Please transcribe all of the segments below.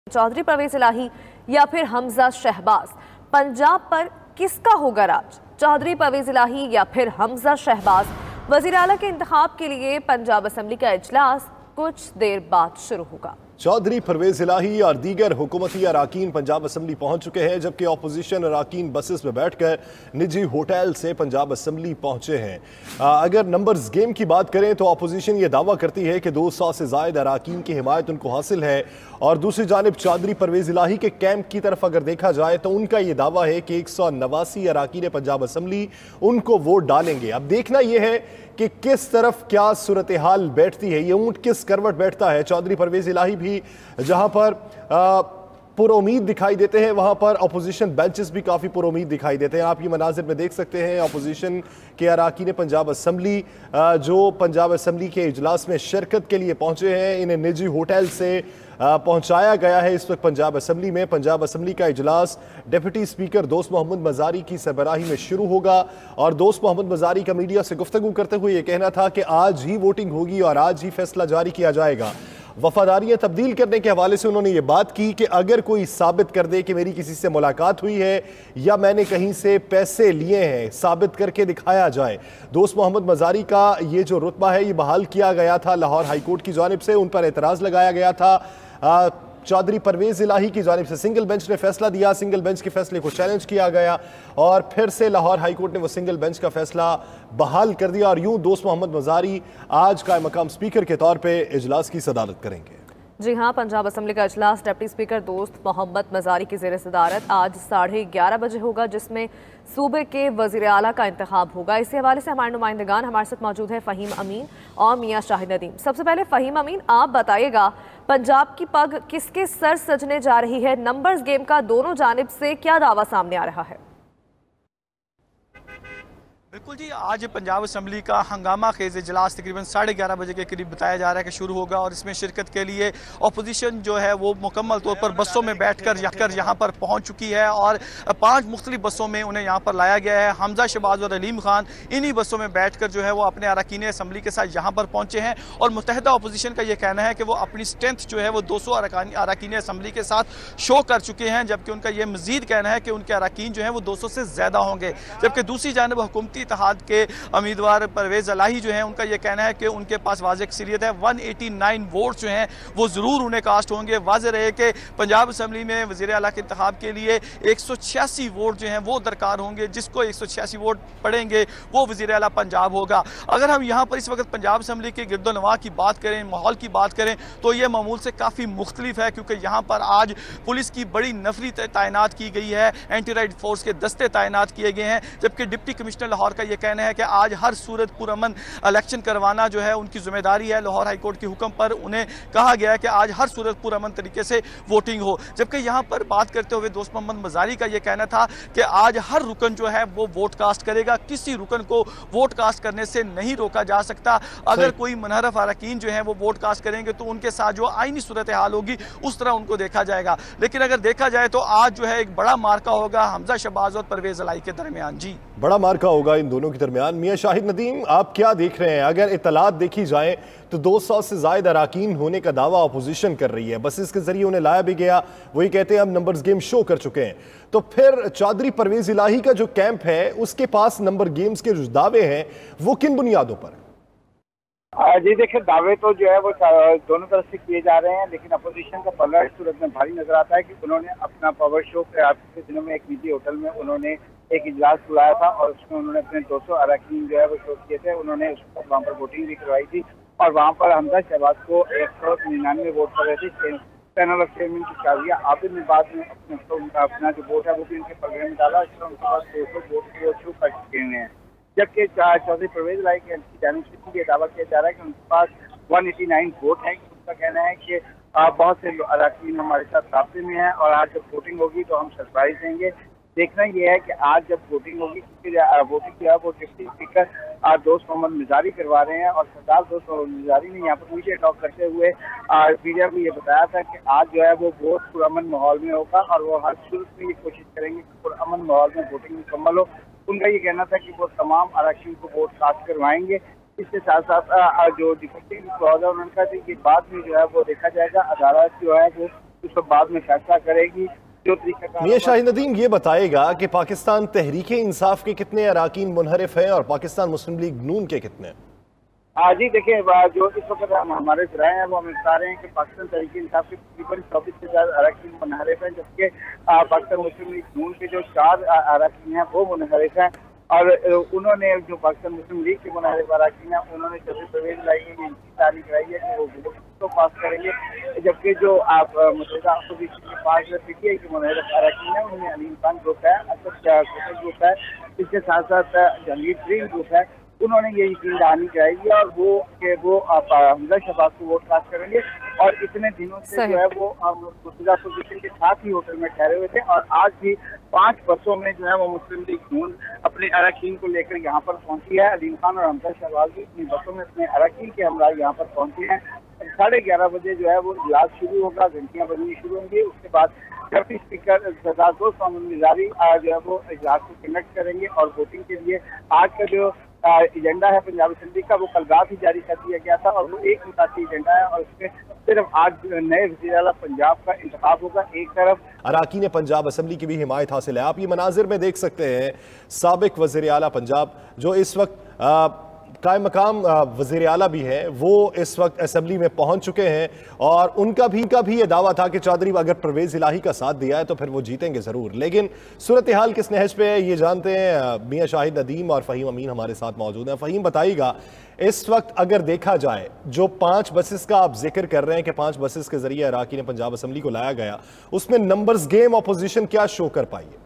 चौधरी परवेज इलाही या फिर हमजा शहबाज, पंजाब पर किसका होगा राज? चौधरी परवेज इलाही या फिर हमजा शहबाज? वजीर आला के इंतखाब के लिए पंजाब असेंबली का इजलास कुछ देर बाद शुरू होगा। चौधरी परवेज इलाही और दीगर हुकूमती अराकीन पंजाब असेंबली पहुंच चुके हैं, जबकि अपोजिशन अराकीन बसेस में बैठकर निजी होटल से पंजाब असेंबली पहुंचे हैं। अगर नंबर्स गेम की बात करें तो अपोजिशन ये दावा करती है कि 200 से ज़ायद अराकीन की हिमायत उनको हासिल है, और दूसरी जानिब चौधरी परवेज इलाही के कैंप की तरफ अगर देखा जाए तो उनका ये दावा है कि 189 अराकीन पंजाब असेंबली उनको वोट डालेंगे। अब देखना यह है कि किस तरफ क्या सूरत हाल बैठती है, ये ऊंट किस करवट बैठता है। चौधरी परवेज इलाही भी जहां पर पुरोमीद दिखाई देते हैं, वहां पर अपोजिशन बेंचेस भी काफ़ी पुरोमीद दिखाई देते हैं। आप ये मनाजिर में देख सकते हैं, अपोजिशन के अराकीन पंजाब असेंबली जो पंजाब असेंबली के इजलास में शिरकत के लिए पहुंचे हैं, इन्हें निजी होटल से पहुंचाया गया है। इस वक्त पंजाब असेंबली में पंजाब असेंबली का इजलास डिप्टी स्पीकर दोस्त मोहम्मद मजारी की सरबराही में शुरू होगा, और दोस्त मोहम्मद मजारी का मीडिया से गुफ्तगू करते हुए यह कहना था कि आज ही वोटिंग होगी और आज ही फैसला जारी किया जाएगा। वफादारियां तब्दील करने के हवाले से उन्होंने ये बात की कि अगर कोई साबित कर दे कि मेरी किसी से मुलाकात हुई है या मैंने कहीं से पैसे लिए हैं, साबित करके दिखाया जाए। दोस्त मोहम्मद मजारी का ये जो रुतबा है ये बहाल किया गया था लाहौर हाईकोर्ट की जानिब से, उन पर एतराज़ लगाया गया था। चौधरी परवेज इलाही की जानिब से सिंगल बेंच ने फैसला दिया, सिंगल बेंच के फैसले को चैलेंज किया गया और फिर से लाहौर हाईकोर्ट ने वो सिंगल बेंच का फैसला बहाल कर दिया, और यूं दोस्त मोहम्मद मजारी आज कायम मकाम स्पीकर के तौर पे इजलास की सदारत करेंगे। जी हाँ, पंजाब असेंबली का इजलास डिप्टी स्पीकर दोस्त मोहम्मद मजारी की ज़ेर सदारत आज 11:30 बजे होगा, जिसमें सूबे के वजीर आला का इंतखाब होगा। इसी हवाले से हमारे नुमाइंदगान हमारे साथ मौजूद है फ़हीम अमीन और मियाँ शाहिद नदीम। सबसे पहले फ़हीम अमीन, आप बताइएगा पंजाब की पग किसके सर सजने जा रही है? नंबर्स गेम का दोनों जानिब से क्या दावा सामने आ रहा है? बिल्कुल जी, आज पंजाब असेंबली का हंगामा खेज इजलास तकरीबन 11:30 बजे के करीब बताया जा रहा है कि शुरू होगा, और इसमें शिरकत के लिए अपोजिशन जो है वो मुकम्मल तौर पर बसों में बैठकर यहाँ पर पहुँच चुकी है, और 5 मुख्तलिफ बसों में उन्हें यहाँ पर लाया गया है। हमजा शहबाज और अलीम खान इन्हीं बसों में बैठकर जो है वो अपने अरकान असेंबली के साथ यहाँ पर पहुँचे हैं, और मुत्तहिदा अपोजिशन का ये कहना है कि वो अपनी स्ट्रेंथ जो है वो 200 अरकान असेंबली के साथ शो कर चुके हैं, जबकि उनका ये मजीद कहना है कि उनके अरकान जो है वो 200 से ज़्यादा होंगे। जबकि दूसरी जानब हुकूमती इत्तेहाद के उम्मीदवार परवेज इलाही जो है उनका यह कहना है कि उनके पास वाज़ेह अक्सरियत है, 189 वोट जो हैं वो ज़रूर उन्हें कास्ट होंगे। वाज़ेह रहे कि पंजाब असेंबली में वज़ीर आला के इंतखाब के लिए 186 वोट जो हैं वो दरकार होंगे, जिसको 186 वोट पड़ेंगे वो वज़ीर आला पंजाब होगा। अगर हम यहाँ पर इस वक्त पंजाब असेंबली के गिरदोनवा की बात करें, माहौल की बात करें, तो ये मामूल से काफ़ी मुख्तलिफ है, क्योंकि यहाँ पर आज पुलिस की बड़ी नफरी तैनात की गई है, एंटी राइड फोर्स के दस्ते तैनात किए गए हैं, जबकि डिप्टी कमिश्नर लाहौर का यह कहना है कि आज हर सूरत पुरअमन इलेक्शन करवाना जो है उनकी जिम्मेदारी है। लाहौर हाईकोर्ट के हुक्म पर उन्हें कहा गया है कि आज हर सूरत पुरअमन तरीके से वोटिंग हो। जबकि यहाँ पर बात करते हुए दोस्त मोहम्मद मजारी का यह कहना था कि आज हर रुकन जो है वो वोट कास्ट करेगा, किसी रुकन को वोट कास्ट करने से नहीं रोका जा सकता। अगर कोई मुनहरफ अरकान जो है वो वोट कास्ट करेंगे तो उनके साथ जो आईनी सूरत हाल होगी उस तरह उनको देखा जाएगा। लेकिन अगर देखा जाए तो आज जो है एक बड़ा मार्का होगा हमजा शहबाज और परवेज इलाही के दरमियान। जी, बड़ा मार्का होगा इन दोनों के दरमियान। मियाँ शाहिद नदीम, आप क्या देख रहे हैं? अगर इतलात देखी जाए तो 200 से ज़ायद अराकीन होने का दावा अपोजिशन कर रही है, बस इसके जरिए उन्हें लाया भी गया, वही कहते हैं हम नंबर्स गेम शो कर चुके हैं। तो फिर चौधरी परवेज इलाही का जो कैंप है उसके पास नंबर गेम्स के जो दावे हैं वो किन बुनियादों पर? जी देखिए, दावे तो जो है वो दोनों तरफ से किए जा रहे हैं, लेकिन अपोजिशन का पलड़ा इस सूरत में भारी नजर आता है कि उन्होंने अपना पावर शो पिछले दिनों में एक निजी होटल में उन्होंने एक इजलास बुलाया था, और उसमें उन्होंने अपने 200 अरकान जो है वो शो किए थे। उन्होंने वहाँ पर वोटिंग भी करवाई थी, और वहाँ पर हमजा शहबाज को 199 वोट कर रहे थे। पैनल ऑफ चेयरमैन की शाजिया आबिद ने बाद में अपना जो वोट है वो भी उनके प्रोग्राम में डाला, इसमें उनके पास 200 वोट को शुरू कर चुके हैं। जबकि चौधरी परवेज इलाही की जानिब से ये दावा किया जा रहा है कि उनके पास 189 वोट है। उनका कहना है कि बहुत से अरकान हमारे साथ राब्ते में हैं, और आज जब वोटिंग होगी तो हम सरप्राइज देंगे। देखना यह है कि आज जब वोटिंग होगी, क्योंकि वोटिंग जो है वो डिप्टी स्पीकर दोस्त मोहम्मद मजारी करवा रहे हैं, और सरदार दोस्त मोहम्मद मजारी ने यहाँ पर मीडिया टॉक करते हुए मीडिया को ये बताया था कि आज जो है वो वोट पुरअमन माहौल में होगा, और वो हर सूरत में ये कोशिश करेंगे कि पुरअमन माहौल में वोटिंग मुकम्मल हो। उनका ये कहना था कि वो तमाम अरकान को वोट कास्ट करवाएंगे। इसके साथ साथ जो डिफेक्टिव क्लॉज है उन्होंने कहा कि बाद में जो है वो देखा जाएगा, अदालत जो है वो उस पर बाद में फैसला करेगी जो तरीका। मियां शाहिद नदीम ये बताएगा कि पाकिस्तान तहरीक इंसाफ के कितने अराकीन मुनहरिफ हैं और पाकिस्तान मुस्लिम लीग नून के कितने? जी देखिए, जो इस वक्त हमारे राय हैं वो हम बता रहे हैं कि पाकिस्तान तहरीक इंसाफ के तकरीबन 24 से ज्यादा अरकान मुनहरिफ हैं, जबकि पाकिस्तान मुस्लिम लीग नून के जो 4 अरकान हैं वो मुनहरिफ हैं। और उन्होंने जो पाकिस्तान मुस्लिम लीग के मुनहरिफ अरकान हैं उन्होंने जैसे प्रवेश लाई है, इनकी तारीख कराई है कि वो बिल को पास करेंगे, जबकि जो आप मुतहदा अपोजिशन के 5 पीटीआई के मुनहरिफ अरकान हैं उनमें अलीम खान ग्रुप है, असद ग्रुप है, इसके साथ साथ जहांगीर तरीन ग्रुप है, उन्होंने ये यकीन दहानी कराई है और वो हमजा शहबाज को वोट कास्ट करेंगे। और इतने दिनों से जो है वो मुतहदा अपोजिशन के साथ ही होटल में ठहरे हुए थे और आज भी 5 बसों में जो है वो मुस्लिम लीग नून अपने अरकान को लेकर यहाँ पर पहुंची है। अलीम खान और हमजा शहबाज भी अपनी बसों में अपने अरकान के हमरा यहाँ पर पहुंचे हैं। 11:30 बजे जो है वो इजलास शुरू होगा, घंटियां बजनी शुरू होंगी। उसके बाद डिप्टी स्पीकर सरदार दोस्त मोहम्मद मिजारी जो है वो इजलास को कंडक्ट करेंगे और वोटिंग के लिए आज का जो एजेंडा है पंजाब असेंबली का वो कल रात ही जारी कर दिया गया था और वो एक मुतासी एजेंडा है और उसमें सिर्फ आज नए वज़ीर आला पंजाब का इंतखाब होगा। एक तरफ अराकीन पंजाब असेंबली की भी हिमायत हासिल है। आप ये मनाजिर में देख सकते हैं, साबिक वज़ीर आला पंजाब जो इस वक्त कायम मकाम वज़ीर आला भी है, वो इस वक्त असेंबली में पहुंच चुके हैं और उनका भी ये दावा था कि चौधरी अगर परवेज़ इलाही का साथ दिया है तो फिर वो जीतेंगे ज़रूर। लेकिन सूरत हाल किस नहज पे है ये जानते हैं। मियां शाहिद नदीम और फ़हीम अमीन हमारे साथ मौजूद हैं। फ़हीम बताइएगा, इस वक्त अगर देखा जाए जो 5 बसेस का आप जिक्र कर रहे हैं कि 5 बसेस के जरिए अराकीन पंजाब असेंबली को लाया गया, उसमें नंबर्स गेम अपोजिशन क्या शो कर पाई है?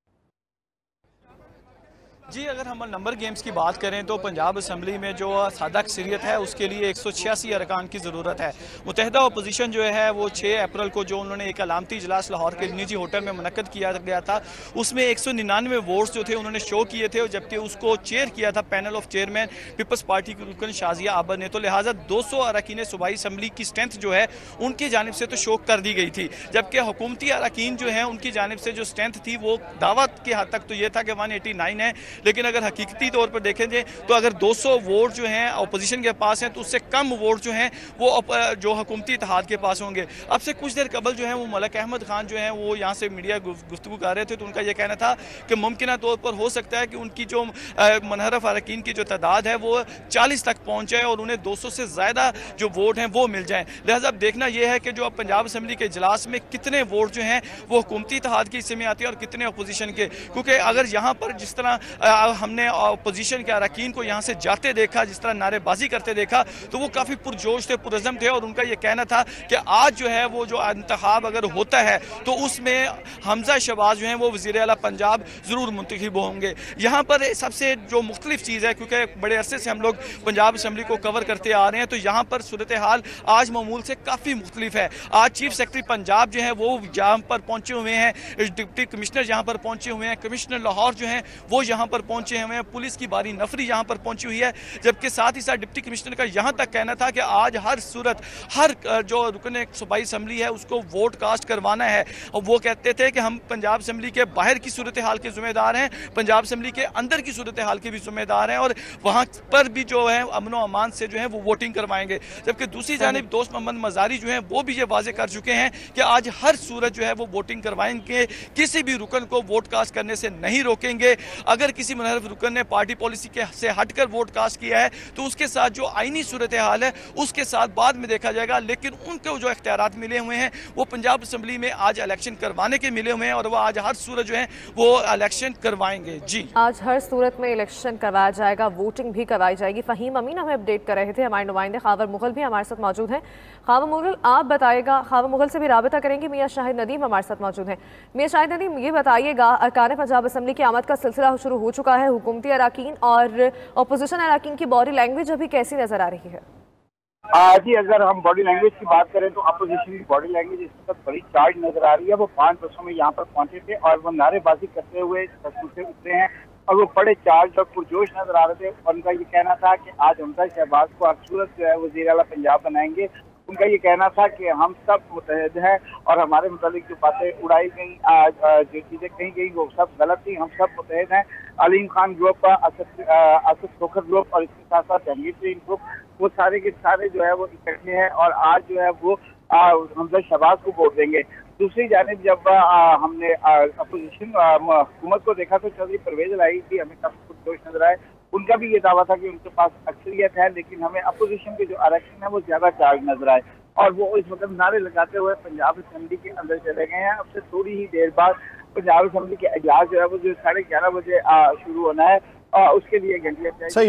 जी, अगर हम नंबर गेम्स की बात करें तो पंजाब असम्बली में जो सादा अक्सरियत है उसके लिए 186 अरकान की ज़रूरत है। मुतहदा अपोजिशन जो है वो 6 अप्रैल को जो उन्होंने एक अलामती इजलास लाहौर के निजी होटल में मुनक्कद किया गया था, उसमें 199 वोट्स जो थे उन्होंने शो किए थे, जबकि उसको चेयर किया था panel of chairman Peoples Party की रुकन शाजिया आबद ने। तो लिहाजा 200 अरकान सूबाई असम्बली की स्ट्रेंथ जो है उनकी जानिब से तो शो कर दी गई थी, जबकि हुकूमती अरकान जो है उनकी जानिब से जो स्ट्रेंथ थी वो दावत के हद तक तो ये था कि 189 है, लेकिन अगर हकीकती तौर पर देखें जाए तो अगर 200 वोट जो हैं अपोजिशन के पास हैं तो उससे कम वोट जो हैं वो जो हुकूमती इत्तेहाद के पास होंगे। अब से कुछ देर कबल जो है वो मलिक अहमद खान जो हैं वो यहाँ से मीडिया गुफ्तगू कर रहे थे, तो उनका यह कहना था कि मुमकिन तौर पर हो सकता है कि उनकी जो मुनहरफ अरकान की जो तादाद है वो 40 तक पहुँच जाए और उन्हें 200 से ज़्यादा जो वोट हैं वो मिल जाएँ। लिहाजा अब देखना यह है कि जो अब पंजाब असम्बली के इजलास में कितने वोट जो हैं वो हुकूमती इत्तेहाद के हिस्से में आते हैं और कितने अपोजिशन के, क्योंकि अगर यहाँ पर जिस तरह हमने अपोजिशन के अरकान को यहाँ से जाते देखा, जिस तरह नारेबाजी करते देखा, तो वो काफ़ी पुरजोश थे, पुरज़म थे और उनका ये कहना था कि आज जो है वो जो इंतखाब अगर होता है तो उसमें हमजा शहबाज जो हैं वो वज़ीर आला पंजाब ज़रूर मुंतखब होंगे। यहाँ पर सबसे जो मुख्तलिफ चीज़ है, क्योंकि बड़े अरसे से हम लोग पंजाब असम्बली को कवर करते आ रहे हैं, तो यहाँ पर सूरत हाल आज मामूल से काफ़ी मुख्तलिफ है। आज चीफ सेक्रेटरी पंजाब जो है वो यहाँ पर पहुँचे हुए हैं, डिप्टी कमिश्नर यहाँ पर पहुँचे हुए हैं, कमिश्नर लाहौर जो हैं वो यहाँ पर पहुँचे हुए हैं, पुलिस की बारी नफरी यहाँ पर पहुँची हुई है, जबकि साथ ही साथ डिप्टी कमिश्नर का यहाँ तक कहना था कि आज हर सूरत हर जो रुकन सूबाई असम्बली है उसको वोट कास्ट करवाना है। और वो कहते थे कि हम पंजाब असम्बली के बाहर की सूरत हाल के ज़िम्मेदार हैं, पंजाब असम्बली के अंदर की सूरत हाल के भी ज़िम्मेदार हैं और वहाँ पर भी जो है अमन व अमान से जो है वो वोटिंग करवाएंगे। जबकि दूसरी जानिब दोस्त मोहम्मद मजारी जो हैं वो भी ये वाजे कर चुके हैं कि आज हर सूरत जो है वो वोटिंग करवाएंगे, किसी भी रुकन को वोट कास्ट करने से नहीं रोकेंगे। अगर किसी मुनहरफ रुकन ने पार्टी पॉलिसी के से हटकर वोट कास्ट किया है तो उसके साथ जो आईनी सूरत हाल है उसके साथ बाद में देखा जाएगा, लेकिन उनको जो इख्तियारात मिले हुए हैं वो पंजाब असम्बली में आज इलेक्शन करवाने के मिले हुए हैं और वो आज हर सूरत जो है वो इलेक्शन करवाएंगे। जी, आज हर सूरत में इलेक्शन करवाया जाएगा, वोटिंग भी करवाई जाएगी। फ़हीम अमीन हमें अपडेट कर रहे थे। हमारे नुमाइंदे खावर मुगल भी हमारे साथ मौजूद हैं। खावर मुगल, आप बताइएगा, खावर मुगल से भी राबिता करेंगे। मियां शाहिद नदीम हमारे साथ मौजूद हैं। मियां शाहिद नदीम, ये बताइएगा, अरकान पंजाब असम्बली की आमद का सिलसिला शुरू हो चुका है, हुकूमती अरकान और अपोजिशन अरकान की बॉडी लैंग्वेज अभी कैसी नजर आ रही है? जी, अगर हम बॉडी लैंग्वेज की बात करें तो अपोजिशन की बॉडी लैंग्वेज इस वक्त बड़ी चार्ज नजर आ रही है। वो 5 बसों में यहाँ पर पहुंचे थे और वो नारेबाजी करते हुए बसों से उतरे हैं और वो बड़े चार्ज और पुरजोश नजर आ रहे थे। उनका ये कहना था कि आज हमजा शहबाज को हर सूरत जो है वज़ीर आला पंजाब बनाएंगे। उनका ये कहना था कि हम सब मुतहद हैं और हमारे मुतालिक जो बातें उड़ाई गई, जो चीज़ें कही गई वो सब गलत थी, हम सब मुतहद हैं। अलीम खान ग्रुप का, असद खोखर ग्रुप और इसके साथ साथ जहांगीर तरीन ग्रुप, वो सारे के सारे जो है वो इकट्ठे हैं और आज जो है वो हमजा शहबाज को वोट देंगे। दूसरी जानिब जब हमने अपोजिशन हुकूमत को देखा तो चौधरी परवेज लाई भी हमें काफी पुरजोश नजर आए। उनका भी ये दावा था कि उनके पास अक्सरियत है, लेकिन हमें अपोजिशन के जो आरक्षण है वो ज्यादा चार्ज नजर आए और वो इस वक्त नारे लगाते हुए पंजाब असेंबली के अंदर चले गए हैं। अब से थोड़ी ही देर बाद पंजाब असेंबली के इजलास जो है वो जो 11:30 बजे शुरू होना है, उसके लिए घंटियां